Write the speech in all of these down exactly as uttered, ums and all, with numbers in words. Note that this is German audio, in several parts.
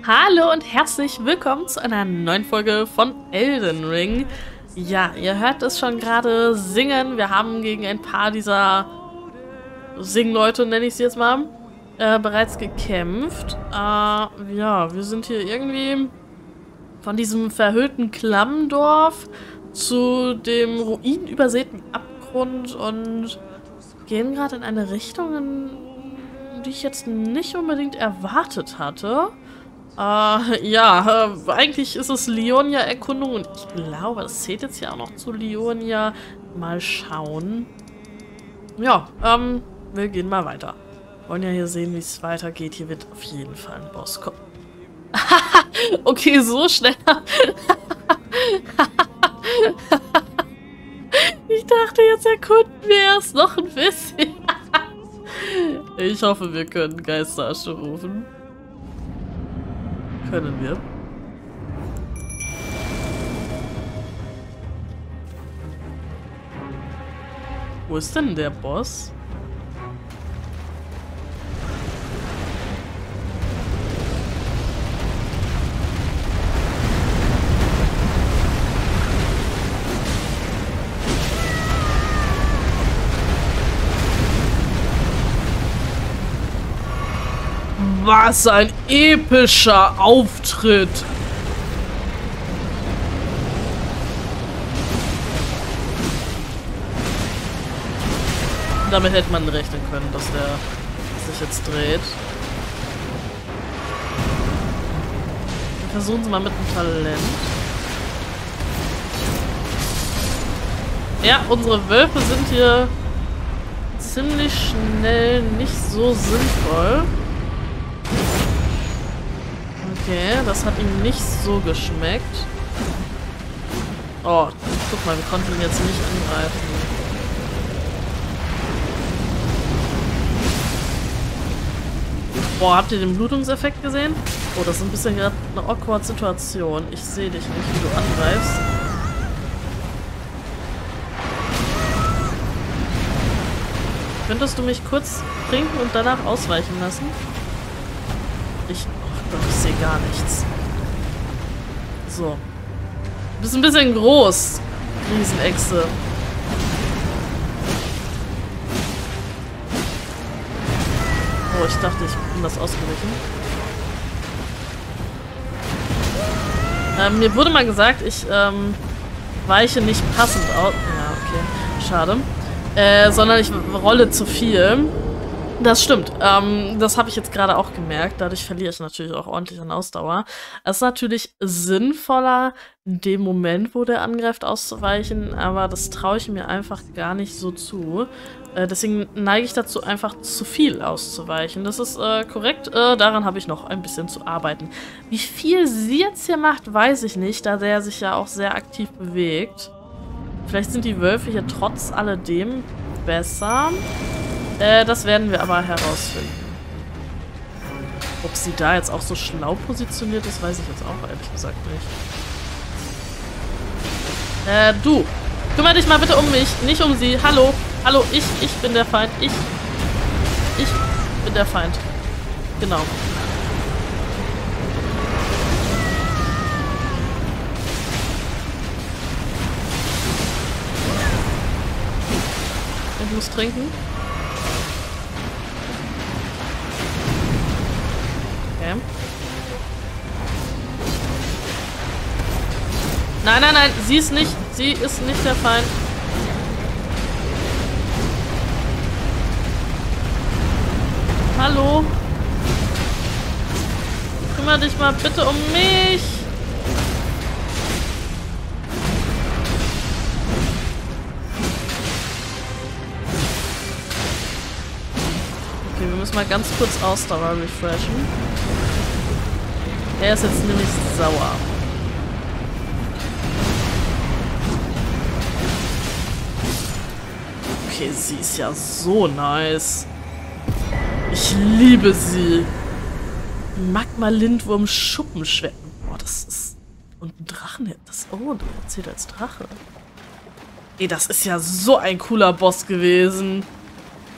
Hallo und herzlich willkommen zu einer neuen Folge von Elden Ring. Ja, ihr hört es schon gerade singen. Wir haben gegen ein paar dieser Singleute, nenne ich sie jetzt mal, äh, bereits gekämpft. Äh, ja, wir sind hier irgendwie von diesem verhüllten Klammdorf zu dem ruinenübersäten Abgrund und gehen gerade in eine Richtung, in die ich jetzt nicht unbedingt erwartet hatte. Äh, ja, äh, eigentlich ist es Lionia-Erkundung und ich glaube, das zählt jetzt ja auch noch zu Lionia. Mal schauen. Ja, ähm, wir gehen mal weiter. Wollen ja hier sehen, wie es weitergeht. Hier wird auf jeden Fall ein Boss kommen. Okay, so schnell. Ich dachte, jetzt erkunden wir erst noch ein bisschen. Ich hoffe, wir können Geisterasche rufen. Können wir. Wo ist denn der Boss? Was ein epischer Auftritt! Damit hätte man rechnen können, dass der sich jetzt dreht. Wir versuchen es mal mit dem Talent. Ja, unsere Wölfe sind hier ziemlich schnell nicht so sinnvoll. Okay, das hat ihm nicht so geschmeckt. Oh, guck mal, wir konnten ihn jetzt nicht angreifen. Boah, habt ihr den Blutungseffekt gesehen? Oh, das ist ein bisschen gerade eine awkward Situation. Ich sehe dich nicht, wie du angreifst. Könntest du mich kurz trinken und danach ausweichen lassen? Ich... Oh Gott, ich sehe gar nichts. So. Du bist ein bisschen groß, Riesenechse. Oh, ich dachte, ich bin das ausgewichen. Ähm, mir wurde mal gesagt, ich ähm, weiche nicht passend aus. Ja, okay. Schade. Äh, sondern ich rolle zu viel. Das stimmt. Ähm, das habe ich jetzt gerade auch gemerkt. Dadurch verliere ich natürlich auch ordentlich an Ausdauer. Es ist natürlich sinnvoller, in dem Moment, wo der angreift, auszuweichen, aber das traue ich mir einfach gar nicht so zu. Äh, deswegen neige ich dazu, einfach zu viel auszuweichen. Das ist äh, korrekt. Äh, daran habe ich noch ein bisschen zu arbeiten. Wie viel sie jetzt hier macht, weiß ich nicht, da der sich ja auch sehr aktiv bewegt. Vielleicht sind die Wölfe hier trotz alledem besser. Äh, das werden wir aber herausfinden. Ob sie da jetzt auch so schlau positioniert ist, weiß ich jetzt auch ehrlich gesagt nicht. Äh, du. Kümmere dich mal bitte um mich, nicht um sie. Hallo. Hallo, ich, ich bin der Feind. Ich. Ich bin der Feind. Genau. Ich muss trinken. Okay. Nein, nein, nein, sie ist nicht, sie ist nicht der Feind. Hallo? Kümmere dich mal bitte um mich. Okay, wir müssen mal ganz kurz Ausdauer refreshen. Er ist jetzt nämlich sauer. Okay, sie ist ja so nice. Ich liebe sie. Magma-Lindwurm Schuppenschwecken. Boah, das ist... Und ein Drachen. Das, oh, der zählt als Drache. Ey, das ist ja so ein cooler Boss gewesen.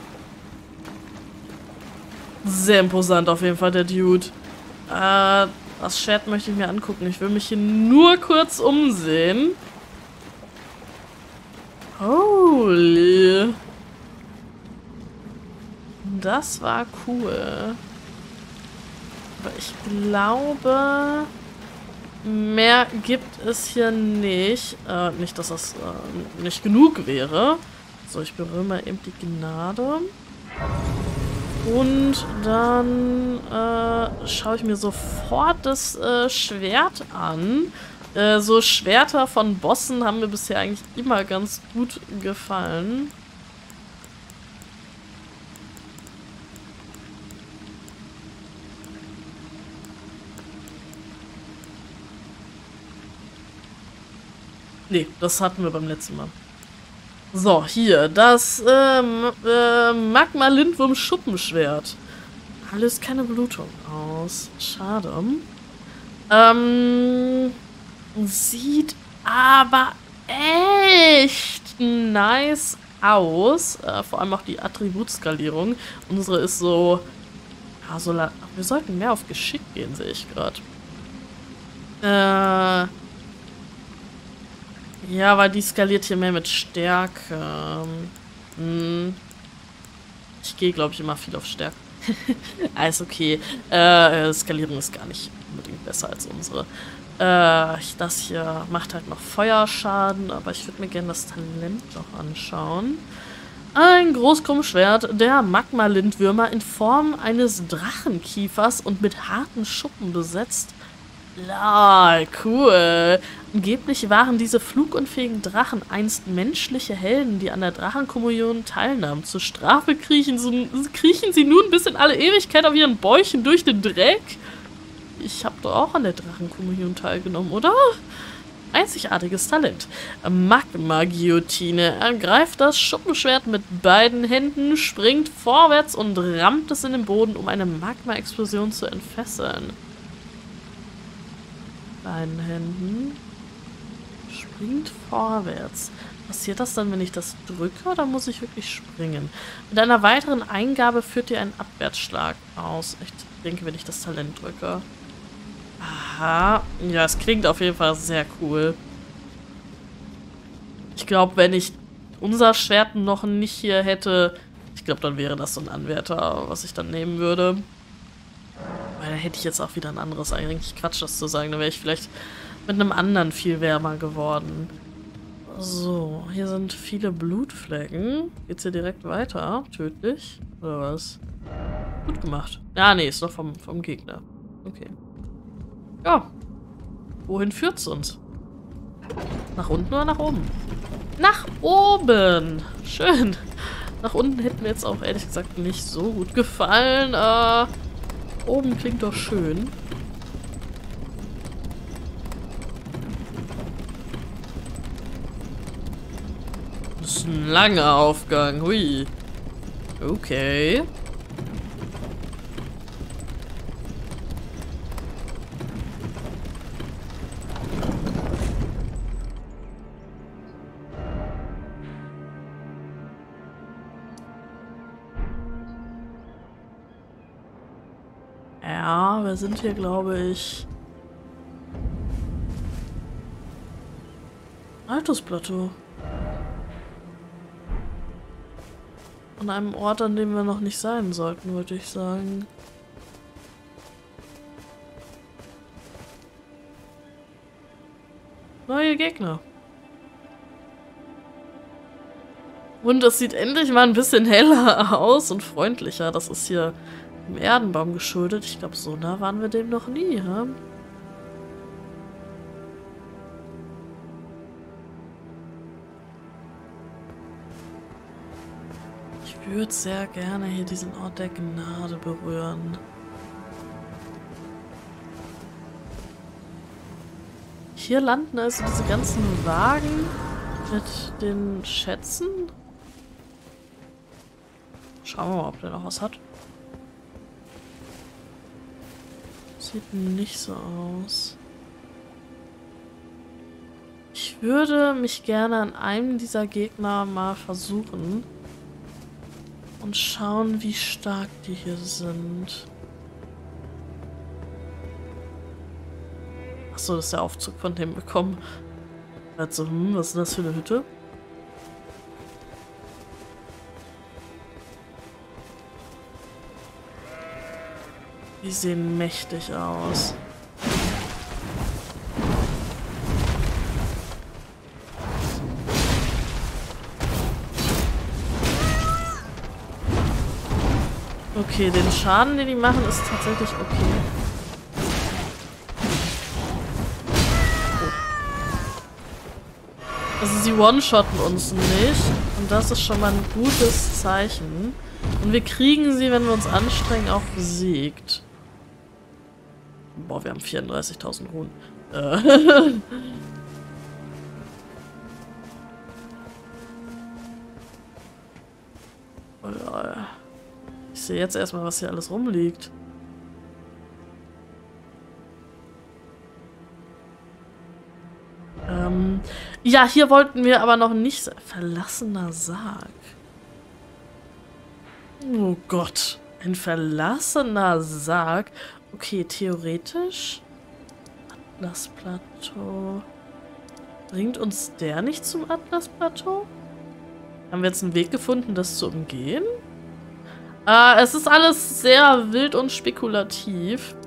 Sehr imposant auf jeden Fall, der Dude. Äh, Das Schwert möchte ich mir angucken. Ich will mich hier nur kurz umsehen. Holy. Das war cool. Aber ich glaube, mehr gibt es hier nicht. Äh, nicht, dass das äh, nicht genug wäre. So, ich berühre mal eben die Gnade. Und dann äh, schaue ich mir sofort das äh, Schwert an. Äh, so Schwerter von Bossen haben mir bisher eigentlich immer ganz gut gefallen. Nee, das hatten wir beim letzten Mal. So, hier, das ähm, äh, Magma-Lindwurm-Schuppenschwert. Löst keine Blutung aus. Schade. Ähm, sieht aber echt nice aus. Äh, vor allem auch die Attributskalierung. Unsere ist so... Ja, so wir sollten mehr auf Geschick gehen, sehe ich gerade. Äh... Ja, weil die skaliert hier mehr mit Stärke. Hm. Ich gehe, glaube ich, immer viel auf Stärke. Alles okay. Äh, Skalierung ist gar nicht unbedingt besser als unsere. Äh, das hier macht halt noch Feuerschaden, aber ich würde mir gerne das Talent noch anschauen. Ein Großkrummschwert der Magma-Lindwürmer in Form eines Drachenkiefers und mit harten Schuppen besetzt. Lol, cool. Angeblich waren diese flugunfähigen Drachen einst menschliche Helden, die an der Drachenkommunion teilnahmen. Zur Strafe kriechen sie, kriechen sie nun bis in alle Ewigkeit auf ihren Bäuchen durch den Dreck. Ich habe doch auch an der Drachenkommunion teilgenommen, oder? Einzigartiges Talent. Magma-Guillotine. Ergreift das Schuppenschwert mit beiden Händen, springt vorwärts und rammt es in den Boden, um eine Magma-Explosion zu entfesseln. Beiden Händen. Springt vorwärts. Passiert das dann, wenn ich das drücke, oder muss ich wirklich springen? Mit einer weiteren Eingabe führt ihr einen Abwärtsschlag aus. Ich denke, wenn ich das Talent drücke. Aha. Ja, es klingt auf jeden Fall sehr cool. Ich glaube, wenn ich unser Schwert noch nicht hier hätte, ich glaube, dann wäre das so ein Anwärter, was ich dann nehmen würde. Weil dann hätte ich jetzt auch wieder ein anderes. Eigentlich Quatsch, das zu sagen. Dann wäre ich vielleicht mit einem anderen viel wärmer geworden. So, hier sind viele Blutflecken. Geht's hier direkt weiter? Tödlich? Oder was? Gut gemacht. Ja, nee, ist noch vom, vom Gegner. Okay. Ja. Wohin führt's uns? Nach unten oder nach oben? Nach oben! Schön. Nach unten hätten mir jetzt auch ehrlich gesagt nicht so gut gefallen. Äh... Oben klingt doch schön. Das ist ein langer Aufgang. Hui. Okay. Ja, wir sind hier, glaube ich... Altes Plateau. An einem Ort, an dem wir noch nicht sein sollten, würde ich sagen. Neue Gegner. Und es sieht endlich mal ein bisschen heller aus und freundlicher. Das ist hier im Erdenbaum geschuldet. Ich glaube, so nah waren wir dem noch nie, ha? Ich würde sehr gerne hier diesen Ort der Gnade berühren. Hier landen also diese ganzen Wagen mit den Schätzen. Schauen wir mal, ob der noch was hat. Sieht nicht so aus. Ich würde mich gerne an einem dieser Gegner mal versuchen. Und schauen, wie stark die hier sind. Achso, das ist der Aufzug von dem bekommen. Also, hm, was ist denn das für eine Hütte? Die sehen mächtig aus. Okay, den Schaden, den die machen, ist tatsächlich okay. Oh. Also sie one-shotten uns nicht. Und das ist schon mal ein gutes Zeichen. Und wir kriegen sie, wenn wir uns anstrengen, auch besiegt. Boah, wir haben vierunddreißigtausend Runen. Äh. Oh, lol. Ich sehe jetzt erstmal, was hier alles rumliegt. Ähm, ja, hier wollten wir aber noch nicht... Verlassener Sarg. Oh Gott. Ein verlassener Sarg. Okay, theoretisch. Atlasplateau. Bringt uns der nicht zum Atlasplateau? Haben wir jetzt einen Weg gefunden, das zu umgehen? Äh, es ist alles sehr wild und spekulativ.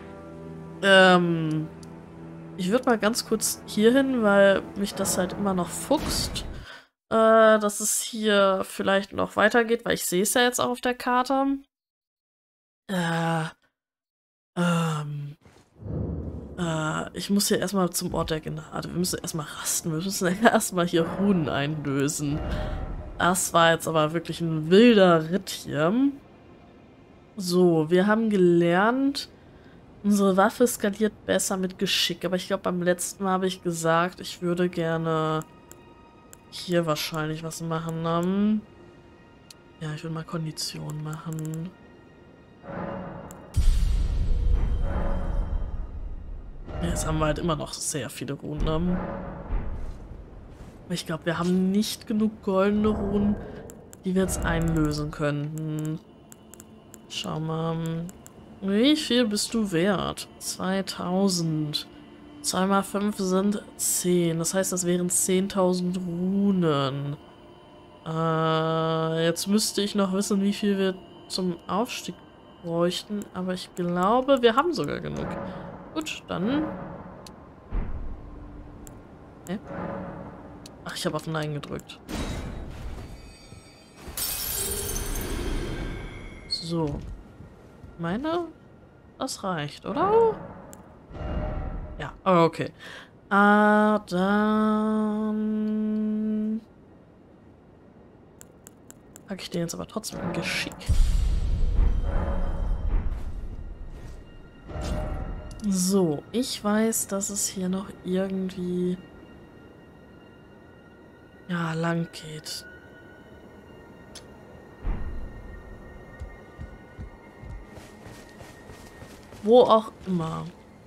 Ähm, ich würde mal ganz kurz hier hin, weil mich das halt immer noch fuchst, äh, dass es hier vielleicht noch weitergeht, weil ich sehe es ja jetzt auch auf der Karte. Äh, ähm, äh, ich muss hier erstmal zum Ort der Gnade. Wir müssen erstmal rasten, wir müssen erstmal hier Runen einlösen. Das war jetzt aber wirklich ein wilder Ritt hier. So, wir haben gelernt, unsere Waffe skaliert besser mit Geschick. Aber ich glaube, beim letzten Mal habe ich gesagt, ich würde gerne hier wahrscheinlich was machen. Ähm ja, ich würde mal Kondition machen. Ja, jetzt haben wir halt immer noch sehr viele Runen. Ähm Ich glaube, wir haben nicht genug goldene Runen, die wir jetzt einlösen könnten. Schau mal. Wie viel bist du wert? zweitausend. zwei mal fünf sind zehn. Das heißt, das wären zehntausend Runen. Äh, jetzt müsste ich noch wissen, wie viel wir zum Aufstieg bräuchten. Aber ich glaube, wir haben sogar genug. Gut, dann... Hä? Ach, ich habe auf Nein gedrückt. So. Ich meine, das reicht, oder? Ja, okay. Ah, dann... packe ich den jetzt aber trotzdem in Geschick. So, ich weiß, dass es hier noch irgendwie... ja, lang geht. Wo auch immer.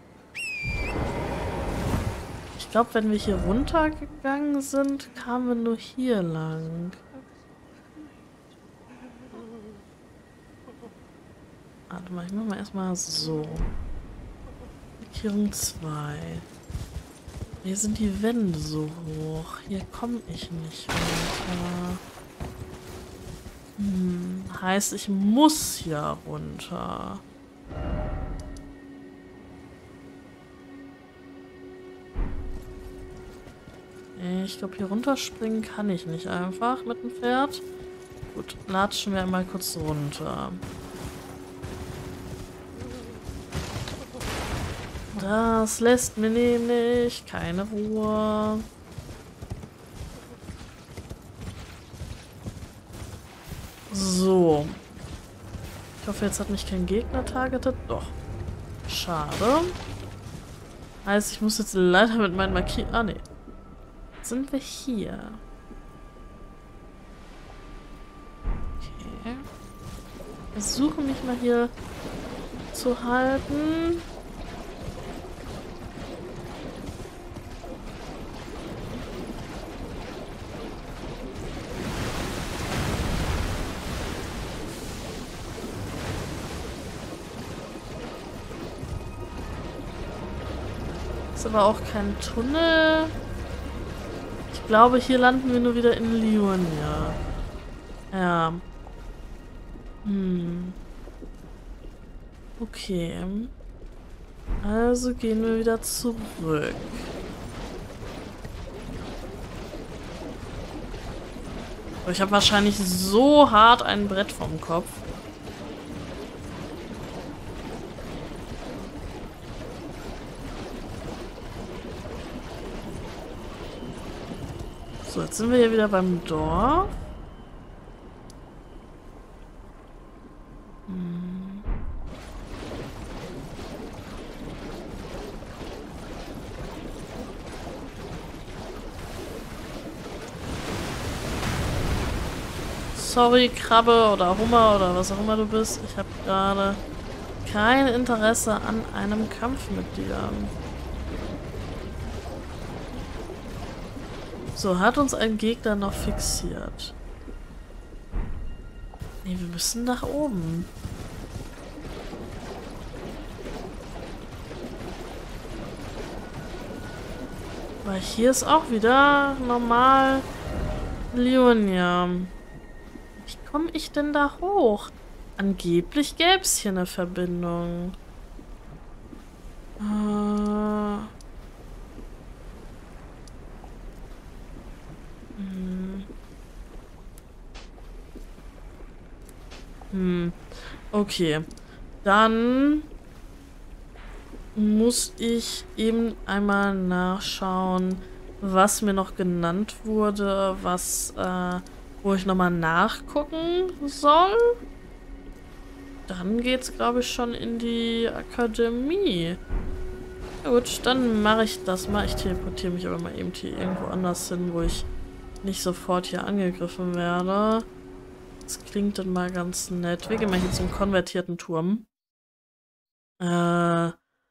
Ich glaube, wenn wir hier runtergegangen sind, kamen wir nur hier lang. Warte mal, ich mache mal erstmal so. Markierung zwei. Hier sind die Wände so hoch. Hier komme ich nicht runter. Hm, heißt, ich muss hier runter. Ich glaube, hier runterspringen kann ich nicht einfach mit dem Pferd. Gut, latschen wir einmal kurz runter. Das lässt mir nämlich keine Ruhe. So. Ich hoffe, jetzt hat mich kein Gegner targetet. Doch. Schade. Heißt, ich muss jetzt leider mit meinen Markier... Ah, nee. Sind wir hier? Okay. Ich versuche mich mal hier zu halten. Ist aber auch kein Tunnel. Ich glaube, hier landen wir nur wieder in Lionia. Ja. Hm. Okay. Also gehen wir wieder zurück. Ich habe wahrscheinlich so hart ein Brett vom Kopf. So, jetzt sind wir hier wieder beim Dorf. Hm. Sorry, Krabbe oder Hummer oder was auch immer du bist. Ich habe gerade kein Interesse an einem Kampf mit dir. So, hat uns ein Gegner noch fixiert. Nee, wir müssen nach oben. Weil hier ist auch wieder normal Lionia. Wie komme ich denn da hoch? Angeblich gäbe es hier eine Verbindung. Äh... Hm. Hm. Okay. Dann muss ich eben einmal nachschauen, was mir noch genannt wurde, was, äh, wo ich nochmal nachgucken soll. Dann geht's, glaube ich, schon in die Akademie. Ja gut, dann mache ich das mal. Ich teleportiere mich aber mal eben hier irgendwo anders hin, wo ich nicht sofort hier angegriffen werde. Das klingt dann mal ganz nett. Wir gehen mal hier zum konvertierten Turm. Äh...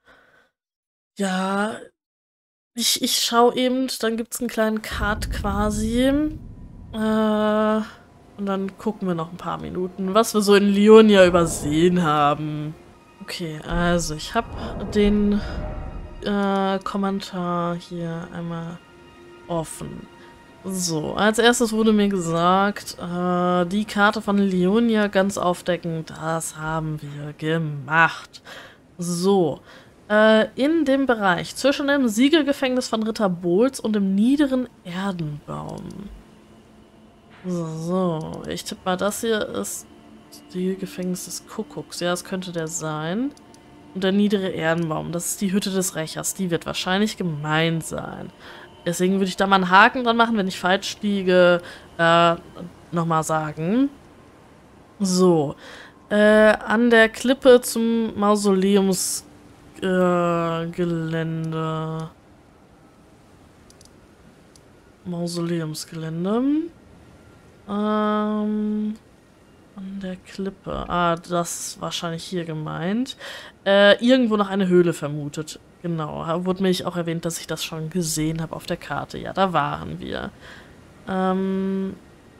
Ja, ich, ich schaue eben, dann gibt es einen kleinen Cut quasi. Äh, und dann gucken wir noch ein paar Minuten, was wir so in Lionia übersehen haben. Okay, also ich habe den äh, Kommentar hier einmal offen. So, als erstes wurde mir gesagt, äh, die Karte von Lionia ganz aufdecken, das haben wir gemacht. So. In dem Bereich zwischen dem Siegelgefängnis von Ritter Bolz und dem niederen Erdenbaum. So, ich tippe mal, das hier ist das Siegelgefängnis des Kuckucks. Ja, das könnte der sein. Und der niedere Erdenbaum, das ist die Hütte des Rächers. Die wird wahrscheinlich gemein sein. Deswegen würde ich da mal einen Haken dran machen, wenn ich falsch liege, äh, nochmal sagen. So, äh, an der Klippe zum Mausoleums Äh, Gelände. Mausoleumsgelände. Ähm, an der Klippe. Ah, das ist wahrscheinlich hier gemeint. Äh, irgendwo noch eine Höhle vermutet. Genau. Wurde mir auch erwähnt, dass ich das schon gesehen habe auf der Karte. Ja, da waren wir. Ähm,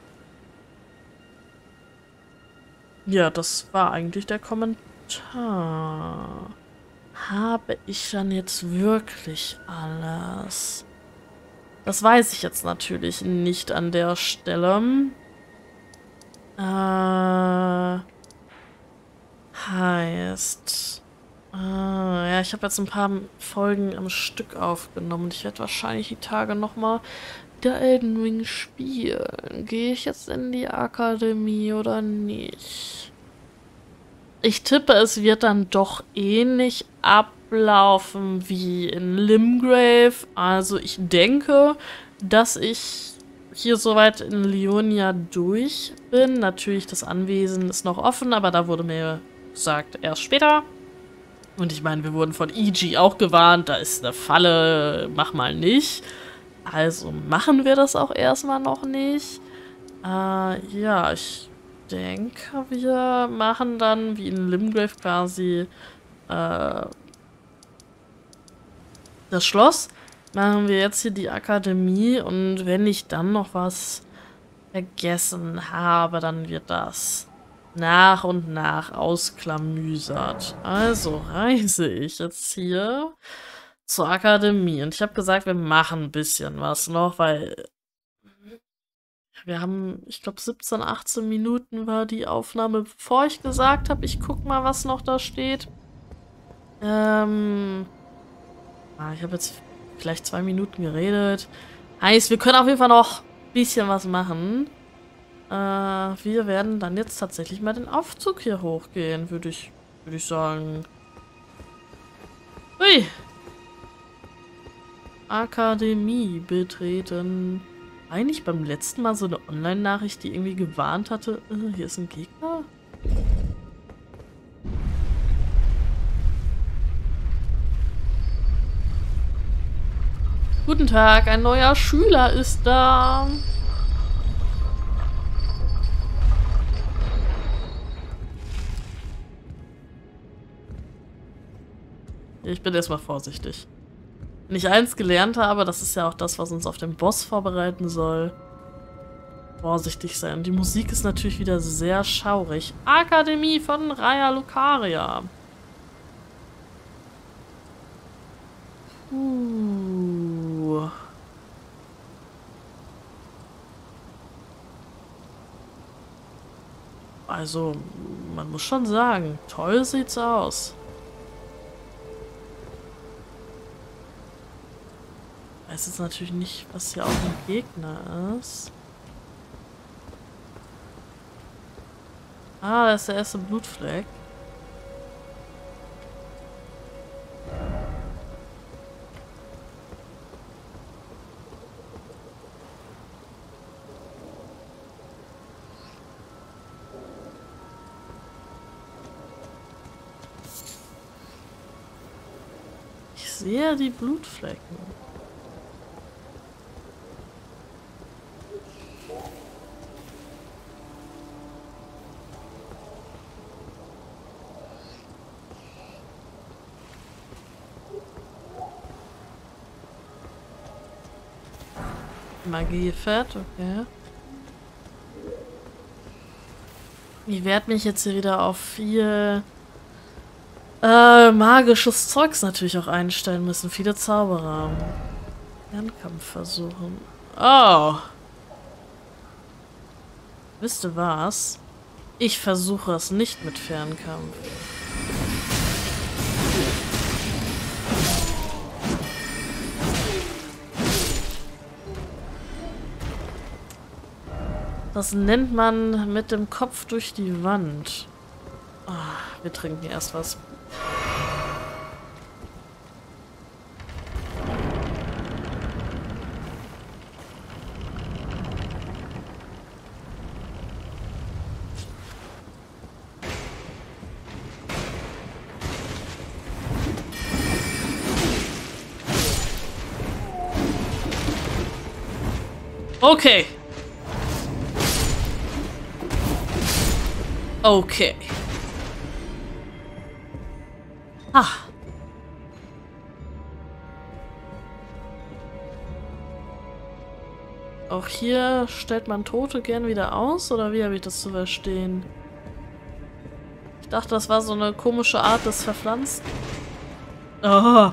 ja, das war eigentlich der Kommentar. Habe ich dann jetzt wirklich alles? Das weiß ich jetzt natürlich nicht an der Stelle. Äh, heißt... Äh, ja, ich habe jetzt ein paar Folgen am Stück aufgenommen. Ich werde wahrscheinlich die Tage nochmal der Elden Ring spielen. Gehe ich jetzt in die Akademie oder nicht? Ich tippe, es wird dann doch ähnlich ablaufen wie in Limgrave. Also ich denke, dass ich hier soweit in Lionia durch bin. Natürlich, das Anwesen ist noch offen, aber da wurde mir gesagt, erst später. Und ich meine, wir wurden von E G auch gewarnt, da ist eine Falle, mach mal nicht. Also machen wir das auch erstmal noch nicht. Äh, ja, ich... denke, wir machen dann, wie in Limgrave quasi, äh, das Schloss. Machen wir jetzt hier die Akademie und wenn ich dann noch was vergessen habe, dann wird das nach und nach ausklamüsert. Also reise ich jetzt hier zur Akademie. Und ich habe gesagt, wir machen ein bisschen was noch, weil wir haben, ich glaube, siebzehn, achtzehn Minuten war die Aufnahme, bevor ich gesagt habe, ich guck mal, was noch da steht. Ähm, ah, ich habe jetzt vielleicht zwei Minuten geredet. Heißt, wir können auf jeden Fall noch ein bisschen was machen. Äh, wir werden dann jetzt tatsächlich mal den Aufzug hier hochgehen, würde ich, würde ich sagen. Hui! Akademie betreten. Eigentlich beim letzten Mal so eine Online-Nachricht, die irgendwie gewarnt hatte, äh, hier ist ein Gegner? Guten Tag, ein neuer Schüler ist da. Ich bin erstmal vorsichtig. Wenn ich eins gelernt habe, das ist ja auch das, was uns auf den Boss vorbereiten soll. Vorsichtig sein. Und die Musik ist natürlich wieder sehr schaurig. Akademie von Raya Lucaria. Uh. Also, man muss schon sagen, toll sieht's aus. Ich weiß jetzt natürlich nicht, was hier auch ein Gegner ist. Ah, das ist der erste Blutfleck. Ich sehe die Blutflecken. Magiefett, okay. Ich werde mich jetzt hier wieder auf viel äh, magisches Zeugs natürlich auch einstellen müssen. Viele Zauberer. Fernkampf versuchen. Oh. Wisst ihr was? Ich versuche es nicht mit Fernkampf. Das nennt man mit dem Kopf durch die Wand. Oh, wir trinken erst was. Okay. Okay. Ah. Auch hier stellt man Tote gern wieder aus, oder wie habe ich das zu verstehen? Ich dachte, das war so eine komische Art des Verpflanzen. Oh.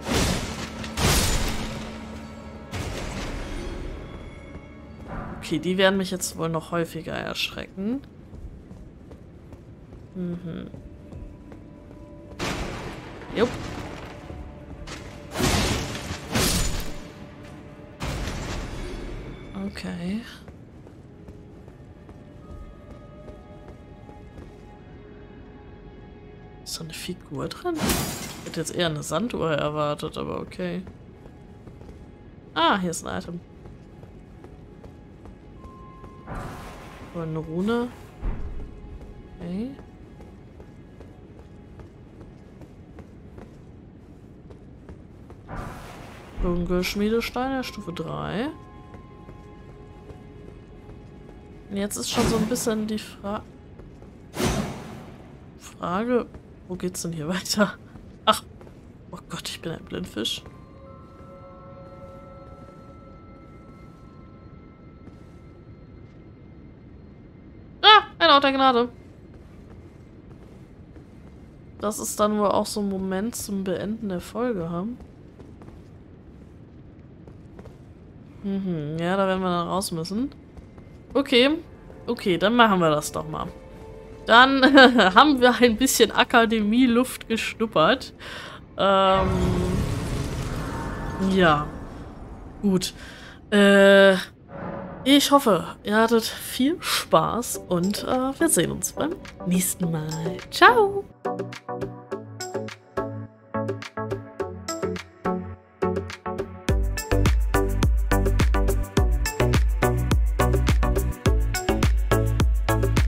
Okay, die werden mich jetzt wohl noch häufiger erschrecken. Mhm. Jupp. Okay. Ist so eine Figur drin? Ich hätte jetzt eher eine Sanduhr erwartet, aber okay. Ah, hier ist ein Item. Oh, eine Rune. Okay. Dunkelschmiedesteine, Stufe drei. Und jetzt ist schon so ein bisschen die Fra Frage, wo geht's denn hier weiter? Ach, oh Gott, ich bin ein Blindfisch. Ah, ein Ort der Gnade. Das ist dann wohl auch so ein Moment zum Beenden der Folge haben. Mhm, ja, da werden wir dann raus müssen. Okay, okay, dann machen wir das doch mal. Dann haben wir ein bisschen Akademie-Luft geschnuppert. Ähm, ja, gut. Äh, ich hoffe, ihr hattet viel Spaß und äh, wir sehen uns beim nächsten Mal. Ciao!